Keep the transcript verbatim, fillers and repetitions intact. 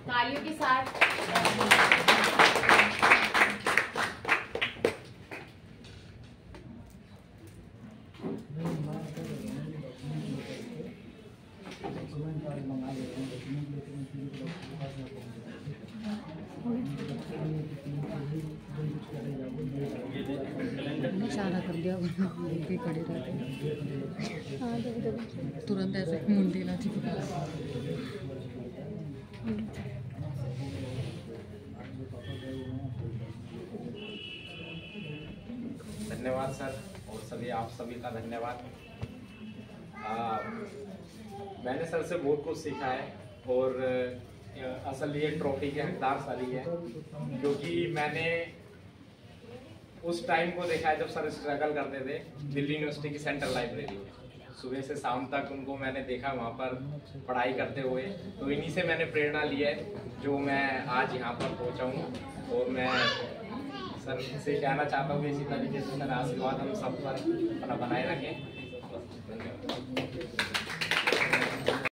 तालियों के साथ। इशारा कर दिया भी खड़े रहते हाँ तुरंत ऐसे मुंडी ला थी। धन्यवाद सर और सभी आप सभी का धन्यवाद। आ, मैंने सर से बहुत कुछ सीखा है और असल ये ट्रॉफी के हकदार सारी है क्योंकि मैंने उस टाइम को देखा है जब सर स्ट्रगल करते थे दिल्ली यूनिवर्सिटी की सेंट्रल लाइब्रेरी में। सुबह से शाम तक उनको मैंने देखा वहाँ पर पढ़ाई करते हुए, तो इन्हीं से मैंने प्रेरणा ली है जो मैं आज यहाँ पर पहुँचा हूँ। और मैं सर से कहना चाहता हूँ कि इसी तरीके से सर आशीर्वाद हम सब पर अपना बनाए रखें। धन्यवाद।